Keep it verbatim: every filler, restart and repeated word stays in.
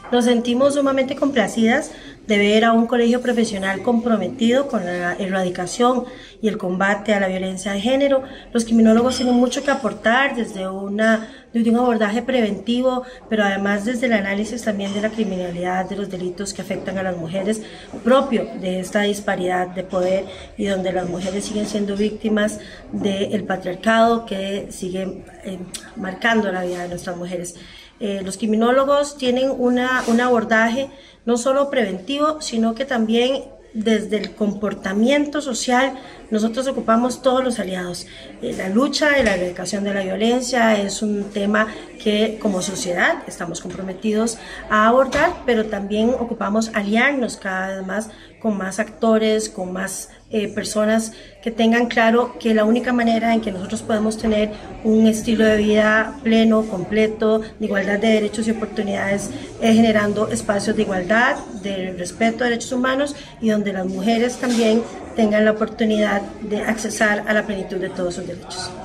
Nos sentimos sumamente complacidas de ver a un colegio profesional comprometido con la erradicación y el combate a la violencia de género. Los criminólogos tienen mucho que aportar desde, una, desde un abordaje preventivo, pero además desde el análisis también de la criminalidad, de los delitos que afectan a las mujeres, propio de esta disparidad de poder y donde las mujeres siguen siendo víctimas del patriarcado que sigue eh, marcando la vida de nuestras mujeres. Eh, los criminólogos tienen una, un abordaje no solo preventivo, sino que también desde el comportamiento social. Nosotros ocupamos todos los aliados. Eh, la lucha y la erradicación de la violencia es un tema que como sociedad estamos comprometidos a abordar, pero también ocupamos aliarnos cada vez más con más actores, con más eh, personas que tengan claro que la única manera en que nosotros podemos tener un estilo de vida pleno, completo, de igualdad de derechos y oportunidades es generando espacios de igualdad, de respeto a derechos humanos y donde las mujeres también tengan la oportunidad de accesar a la plenitud de todos sus derechos.